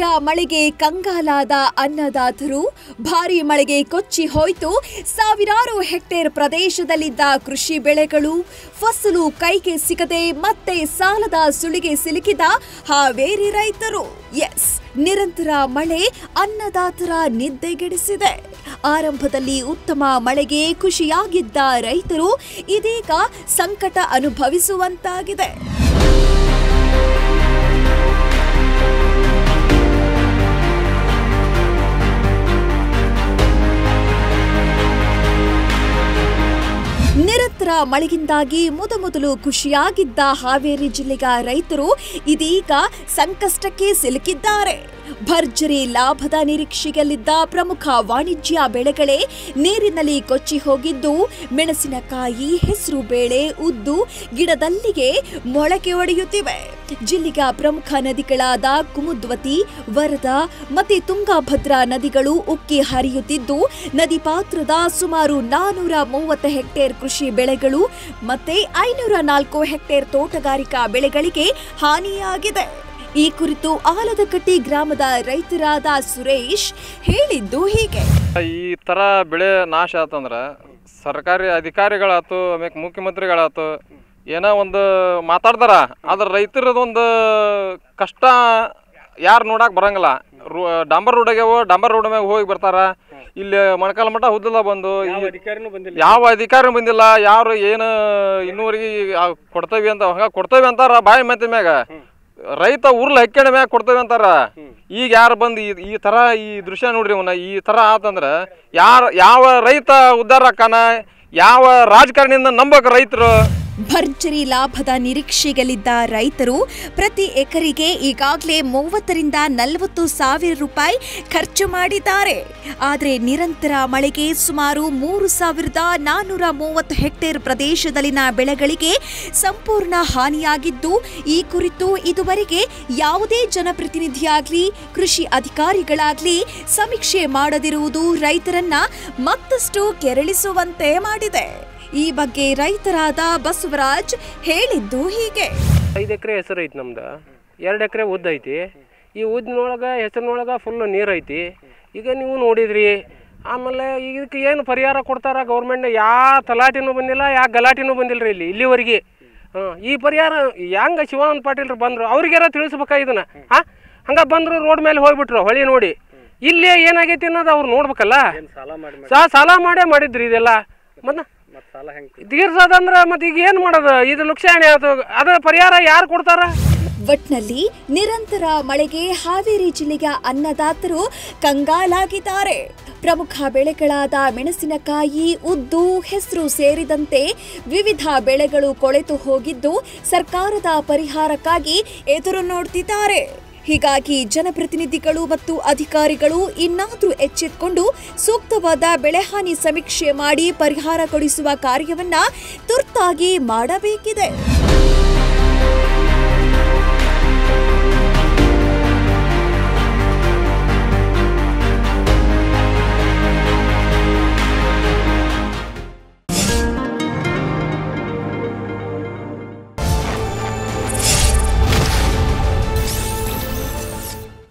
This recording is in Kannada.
ಮಳೆಗೆ ಕಂಗಾಲಾದ ಅನ್ನದಾತರು, ಭಾರೀ ಮಳೆಗೆ ಕೊಚ್ಚಿ ಹೋಯಿತು ಸಾವಿರಾರು ಹೆಕ್ಟೇರ್ ಪ್ರದೇಶದಲ್ಲಿದ್ದ ಕೃಷಿ ಬೆಳೆಗಳು. ಫಸಲು ಕೈಗೆ ಸಿಗದೆ ಮತ್ತೆ ಸಾಲದ ಸುಳಿಗೆ ಸಿಲುಕಿದ ಹಾವೇರಿ ರೈತರು. ನಿರಂತರ ಮಳೆ ಅನ್ನದಾತರ ನಿದ್ದೆಗೆಡಿಸಿದೆ. ಆರಂಭದಲ್ಲಿ ಉತ್ತಮ ಮಳೆಗೆ ಖುಷಿಯಾಗಿದ್ದ ರೈತರು ಇದೀಗ ಸಂಕಟ ಅನುಭವಿಸುವಂತಾಗಿದೆ. ನಿರಂತರ ಮಳೆಯಿಂದಾಗಿ ಮೊದಲು ಖುಷಿಯಾಗಿದ್ದ ಹಾವೇರಿ ಜಿಲ್ಲೆಯ ರೈತರು ಇದೀಗ ಸಂಕಷ್ಟಕ್ಕೆ ಸಿಲುಕಿದ್ದಾರೆ. ಭರ್ಜರಿ ಲಾಭದ ನಿರೀಕ್ಷೆಯಲ್ಲಿದ್ದ ಪ್ರಮುಖ ವಾಣಿಜ್ಯ ಬೆಳೆಗಳೇ ನೀರಿನಲ್ಲಿ ಕೊಚ್ಚಿ ಹೋಗಿದ್ದು, ಮೆಣಸಿನಕಾಯಿ, ಹೆಸರು ಬೇಳೆ, ಉದ್ದು ಗಿಡದಲ್ಲಿಗೆ ಮೊಳಕೆ ಒಡೆಯುತ್ತಿವೆ. ಜಿಲ್ಲೆಯ ಪ್ರಮುಖ ನದಿಗಳಾದ ಕುಮುದ್ವತಿ, ವರದಾ ಮತ್ತು ತುಂಗಭದ್ರಾ ನದಿಗಳು ಉಕ್ಕಿ ಹರಿಯುತ್ತಿದ್ದು, ನದಿ ಪಾತ್ರದ ಸುಮಾರು 430 ಹೆಕ್ಟೇರ್ ಕೃಷಿ ಬೆಳೆಗಳು ಮತ್ತೆ 504 ಹೆಕ್ಟೇರ್ ತೋಟಗಾರಿಕಾ ಬೆಳೆಗಳಿಗೆ ಹಾನಿಯಾಗಿದೆ. ಈ ಕುರಿತು ಆಲದಕಟ್ಟಿ ಗ್ರಾಮದ ರೈತರಾದ ಸುರೇಶ್ ಹೇಳಿದ್ದು ಹೀಗೆ. ಈ ತರ ಬೆಳೆ ನಾಶ ಆತಂದ್ರೆ ಸರ್ಕಾರಿ ಅಧಿಕಾರಿಗಳಾತು, ಆಮೇಲೆ ಮುಖ್ಯಮಂತ್ರಿಗಳಾತು ಏನೋ ಒಂದು ಮಾತಾಡ್ತಾರ, ಆದ್ರೆ ರೈತರದೊಂದು ಕಷ್ಟ ಯಾರು ನೋಡಕ್ ಬರಂಗಿಲ್ಲ. ಡಾಂಬರ್ ರೋಡಾಗ್ಯಾವ, ಡಾಂಬರ್ ರೋಡ್ ಮ್ಯಾಗ ಹೋಗಿ ಬರ್ತಾರ. ಇಲ್ಲಿ ಮೊಣಕಾಲ ಮಠ ಹುದ್ದಲ ಬಂದು ಯಾವ ಅಧಿಕಾರಿ ಬಂದಿಲ್ಲ. ಯಾರು ಏನು ಇನ್ನೂವರೆಗೆ ಕೊಡ್ತೇವಿ ಅಂತ ಹಂಗ ಕೊಡ್ತೇವಿ ಅಂತಾರ ಬಾಯಿ ಮಾತಿನ ಮ್ಯಾಗ. ರೈತ ಉರ್ಲ್ ಹಕ್ಕಿಣ ಮ್ಯಾಗ ಕೊಡ್ತೇವೆ ಅಂತಾರ. ಈಗ ಯಾರು ಬಂದು ಈ ತರ ಈ ದೃಶ್ಯ ನೋಡ್ರಿ, ಅವನ್ನ ಈ ತರ ಆತಂದ್ರ ಯಾವ ರೈತ ಉದ್ಧಾರ ಆಕಾನ, ಯಾವ ರಾಜಕಾರಣಿಯಿಂದ ನಂಬಕ ರೈತರು? ಭರ್ಜರಿ ಲಾಭದ ನಿರೀಕ್ಷೆಯಲ್ಲಿದ್ದ ರೈತರು ಪ್ರತಿ ಎಕರೆಗೆ ಈಗಾಗಲೇ 30 ರಿಂದ 40 ಸಾವಿರ ರೂಪಾಯಿ ಖರ್ಚು ಮಾಡಿದ್ದಾರೆ. ಆದರೆ ನಿರಂತರ ಮಳೆಗೆ ಸುಮಾರು 3,430 ಹೆಕ್ಟೇರ್ ಪ್ರದೇಶದಲ್ಲಿನ ಬೆಳೆಗಳಿಗೆ ಸಂಪೂರ್ಣ ಹಾನಿಯಾಗಿದ್ದು, ಈ ಕುರಿತು ಇದುವರೆಗೆ ಯಾವುದೇ ಜನಪ್ರತಿನಿಧಿಯಾಗಲಿ ಕೃಷಿ ಅಧಿಕಾರಿಗಳಾಗಲಿ ಸಮೀಕ್ಷೆ ಮಾಡದಿರುವುದು ರೈತರನ್ನ ಮತ್ತಷ್ಟು ಕೆರಳಿಸುವಂತೆ ಮಾಡಿದೆ. ಈ ಬಗ್ಗೆ ರೈತರಾದ ಬಸವರಾಜ್ ಹೇಳಿದ್ದು ಹೀಗೆ. 5 ಎಕರೆ ಹೆಸರು ಐತಿ ನಮ್ದು, 2 ಎಕರೆ ಉದ್ದ ಐತಿ. ಈ ಉದ್ದಿನೊಳಗೆ ಹೆಸರಿನೊಳಗೆ ಫುಲ್ ನೀರು ಐತಿ. ಈಗ ನೀವು ನೋಡಿದ್ರಿ. ಆಮೇಲೆ ಇದಕ್ಕೆ ಏನು ಪರಿಹಾರ ಕೊಡ್ತಾರ ಗೌರ್ಮೆಂಟ್? ಯಾವ ತಲಾಟಿನೂ ಬಂದಿಲ್ಲ, ಯಾವ ಗಲಾಟಿನೂ ಬಂದಿಲ್ಲ ರೀ ಇಲ್ಲಿವರೆಗೆ. ಈ ಪರಿಹಾರ ಹೆಂಗೆ ಶಿವಾನಂದ ಪಾಟೀಲ್ರು ಬಂದರು, ಅವ್ರಿಗಾರ ತಿಳಿಸ್ಬೇಕಾ ಇದನ್ನ? ಹಂಗೆ ಬಂದರು, ರೋಡ್ ಮೇಲೆ ಹೋಗ್ಬಿಟ್ರು ಹೊಳಿ ನೋಡಿ. ಇಲ್ಲೇ ಏನಾಗೈತಿ ಅನ್ನೋದು ಅವ್ರು ನೋಡ್ಬೇಕಲ್ಲ. ಸಾಲ ಮಾಡೇ ಮಾಡಿದ್ರಿ ಇದೆಲ್ಲ. ಮತ್ತೆ ತೀರ್ಸೋದಂದ್ರೆ ಮತ್ತೆ ಈಗ ಏನು ಮಾಡೋದು? ಇದು ನುಕ್ಸಾನಿ ಆಯ್ತು, ಅದರ ಪರಿಹಾರ ಯಾರು ಕೊಡ್ತಾರ? ಒಟ್ನಲ್ಲಿ ನಿರಂತರ ಮಳೆಗೆ ಹಾವೇರಿ ಜಿಲ್ಲೆಯ ಅನ್ನದಾತರು ಕಂಗಾಲಾಗಿದ್ದಾರೆ. ಪ್ರಮುಖ ಬೆಳೆಗಳಾದ ಮೆಣಸಿನಕಾಯಿ, ಉದ್ದು, ಹೆಸರು ಸೇರಿದಂತೆ ವಿವಿಧ ಬೆಳೆಗಳು ಕೊಳೆತು ಹೋಗಿದ್ದು, ಸರ್ಕಾರದ ಪರಿಹಾರಕ್ಕಾಗಿ ಎದುರು ನೋಡ್ತಿದ್ದಾರೆ. ಹೀಗಾಗಿ ಜನಪ್ರತಿನಿಧಿಗಳು ಮತ್ತು ಅಧಿಕಾರಿಗಳು ಇನ್ನಾದರೂ ಎಚ್ಚೆತ್ತುಕೊಂಡು ಸೂಕ್ತವಾದ ಬೆಳೆಹಾನಿ ಸಮೀಕ್ಷೆ ಮಾಡಿ ಪರಿಹಾರ ಕೊಡಿಸುವ ಕಾರ್ಯವನ್ನ ತುರ್ತಾಗಿ ಮಾಡಬೇಕಿದೆ.